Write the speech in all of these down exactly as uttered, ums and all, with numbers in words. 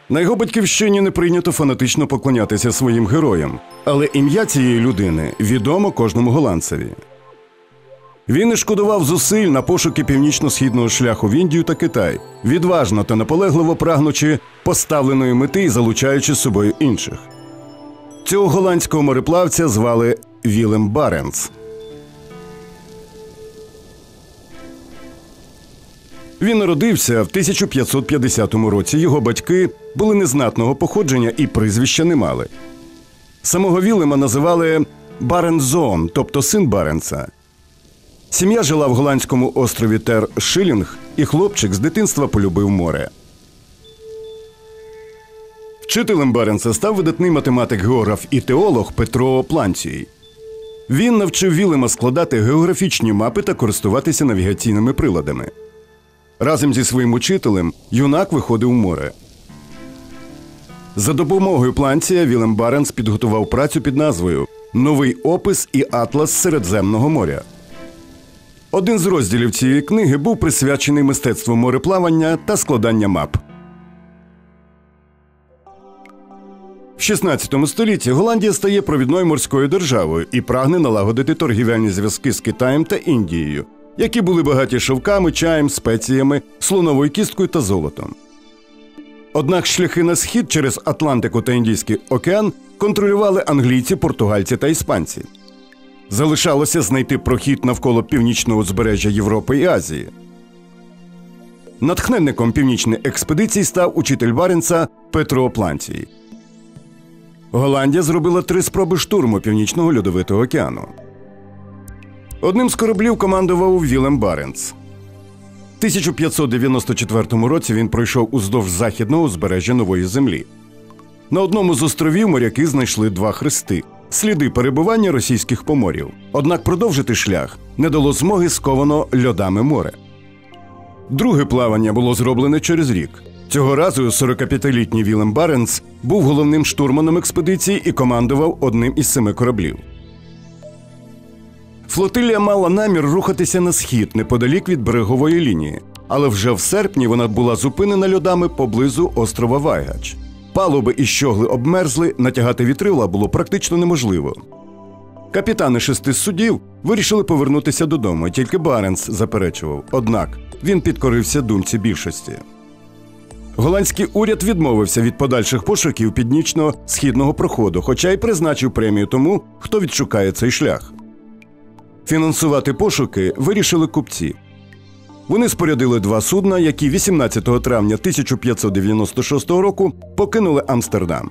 На його батьківщині не прийнято фанатично поклонятися своїм героям, але ім'я цієї людини відомо кожному голландцеві. Він не шкодував зусиль на пошуки північно-східного шляху в Індію та Китай, відважно та наполегливо прагнучи поставленої мети і залучаючи з собою інших. Цього голландського мореплавця звали Вілем Баренц. Він народився в тисяча п'ятсот п'ятдесятому році. Його батьки були незнатного походження і прізвища не мали. Самого Вілема називали Барензоон, тобто син Баренца. Сім'я жила в голландському острові Тер-Шилінг, і хлопчик з дитинства полюбив море. Вчителем Баренца став видатний математик-географ і теолог Петро Планцій. Він навчив Вілема складати географічні мапи та користуватися навігаційними приладами. Разом зі своїм учителем юнак виходив у море. За допомогою Планція Вілем Баренц підготував працю під назвою «Новий опис і атлас Середземного моря». Один з розділів цієї книги був присвячений мистецтву мореплавання та складання мап. В шістнадцятому столітті Голландія стає провідною морською державою і прагне налагодити торгівельні зв'язки з Китаєм та Індією, які були багаті шовками, чаєм, спеціями, слоновою кісткою та золотом. Однак шляхи на схід через Атлантику та Індійський океан контролювали англійці, португальці та іспанці. Залишалося знайти прохід навколо північного узбережжя Європи і Азії. Натхненником північної експедиції став учитель Баренца Петро Планцій. Голландія зробила три спроби штурму Північного льодовитого океану. Одним з кораблів командував Вілем Баренц. В тисяча п'ятсот дев'яносто четвертому році він пройшов уздовж західного узбережжя Нової Землі. На одному з островів моряки знайшли два хрести – сліди перебування російських поморів. Однак продовжити шлях не дало змоги сковано льодами море. Друге плавання було зроблене через рік. Цього разу сорокап'ятилітній Вілем Баренц був головним штурманом експедиції і командував одним із семи кораблів. Флотилія мала намір рухатися на схід, неподалік від берегової лінії, але вже в серпні вона була зупинена льодами поблизу острова Вайгач. Палуби і щогли обмерзли, натягати вітрила було практично неможливо. Капітани шести судів вирішили повернутися додому, тільки Баренц заперечував. Однак він підкорився думці більшості. Голландський уряд відмовився від подальших пошуків північно-східного проходу, хоча й призначив премію тому, хто відшукає цей шлях. Фінансувати пошуки вирішили купці. Вони спорядили два судна, які вісімнадцятого травня тисяча п'ятсот дев'яносто шостого року покинули Амстердам.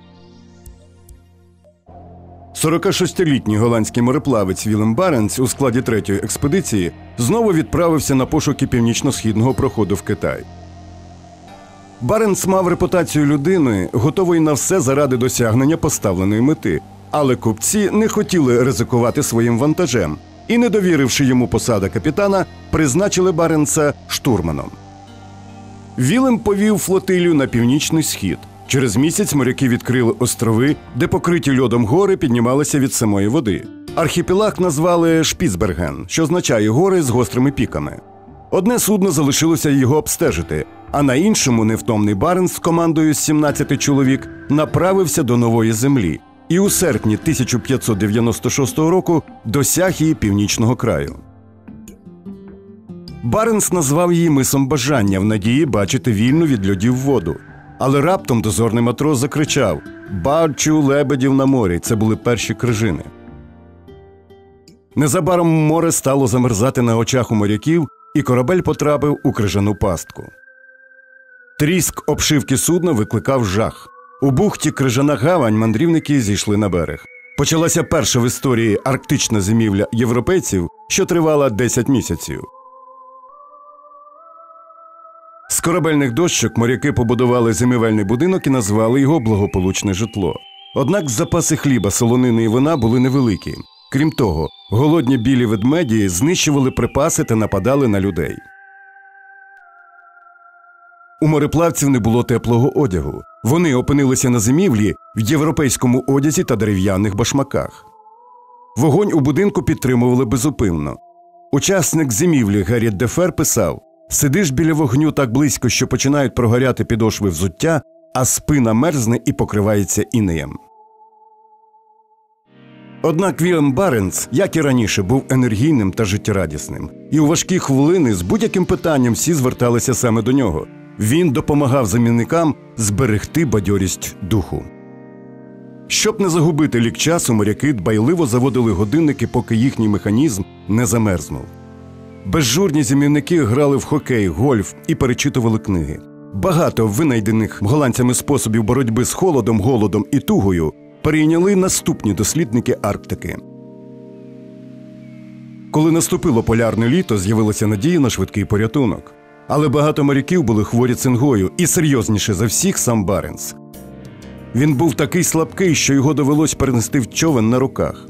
сорокашестилітній голландський мореплавець Вілем Баренц у складі третьої експедиції знову відправився на пошуки північно-східного проходу в Китай. Баренц мав репутацію людини, готової на все заради досягнення поставленої мети, але купці не хотіли ризикувати своїм вантажем і, не довіривши йому посади капітана, призначили Баренца штурманом. Вілем повів флотилію на північний схід. Через місяць моряки відкрили острови, де покриті льодом гори піднімалися від самої води. Архіпелаг назвали Шпіцберген, що означає «гори з гострими піками». Одне судно залишилося його обстежити, а на іншому невтомний Баренц з командою з сімнадцяти чоловік направився до Нової Землі і у серпні тисяча п'ятсот дев'яносто шостого року досяг її північного краю. Баренц назвав її мисом бажання в надії бачити вільну від льодів воду. Але раптом дозорний матрос закричав: «Бачу лебедів на морі!» Це були перші крижини. Незабаром море стало замерзати на очах у моряків, і корабель потрапив у крижану пастку. Тріск обшивки судна викликав жах. У бухті Крижана гавань мандрівники зійшли на берег. Почалася перша в історії арктична зимівля європейців, що тривала десять місяців. З корабельних дощок моряки побудували зимівельний будинок і назвали його «Благополучне житло». Однак запаси хліба, солонини і вина були невеликі. Крім того, голодні білі ведмеді знищували припаси та нападали на людей. У мореплавців не було теплого одягу. Вони опинилися на зимівлі в європейському одязі та дерев'яних башмаках. Вогонь у будинку підтримували безупинно. Учасник зимівлі Герріт Дефер писав: «Сидиш біля вогню так близько, що починають прогоряти підошви взуття, а спина мерзне і покривається інеєм. Однак Вільям Баренц, як і раніше, був енергійним та життєрадісним. І у важкі хвилини з будь-яким питанням всі зверталися саме до нього. Він допомагав замінникам зберегти бадьорість духу. Щоб не загубити лік часу, моряки дбайливо заводили годинники, поки їхній механізм не замерзнув. Безжурні зимівники грали в хокей, гольф і перечитували книги. Багато винайдених голландцями способів боротьби з холодом, голодом і тугою перейняли наступні дослідники Арктики. Коли наступило полярне літо, з'явилася надія на швидкий порятунок. Але багато моряків були хворі цингою, і серйозніше за всіх сам Баренц. Він був такий слабкий, що його довелось перенести в човен на руках.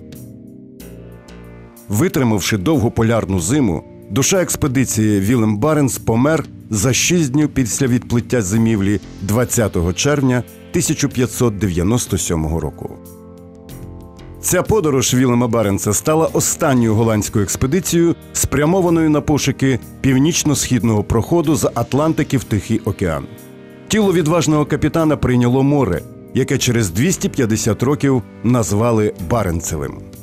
Витримавши довгу полярну зиму, душа експедиції Вільям Баренц помер за шість днів після відплиття з зимівлі двадцятого червня тисяча п'ятсот дев'яносто сьомого року. Ця подорож Вільяма Баренца стала останньою голландською експедицією, спрямованою на пошуки північно-східного проходу з Атлантики в Тихий океан. Тіло відважного капітана прийняло море, яке через двісті п'ятдесят років назвали Баренцевим.